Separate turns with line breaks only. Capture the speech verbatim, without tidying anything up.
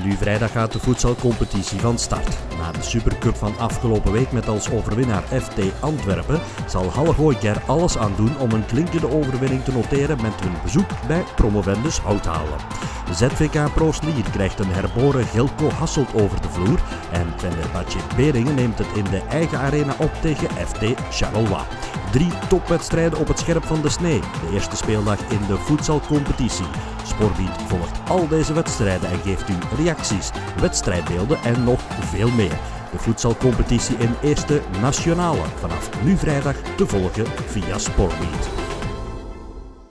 Nu vrijdag gaat de voetbalcompetitie van start. Na de Supercup van afgelopen week met als overwinnaar F T Antwerpen zal Hallegooi er alles aan doen om een klinkende overwinning te noteren met hun bezoek bij promovendus Houthalen. Z V K Proostlier krijgt een herboren Gilco Hasselt over de vloer en Fenerbahce Beringen neemt het in de eigen arena op tegen F T Charleroi. Drie topwedstrijden op het scherp van de snee, de eerste speeldag in de voetbalcompetitie. Sportbeat volgt al deze wedstrijden en geeft u reacties, wedstrijdbeelden en nog veel meer. De voetbalcompetitie in Eerste Nationale, vanaf nu vrijdag te volgen via Sportbeat.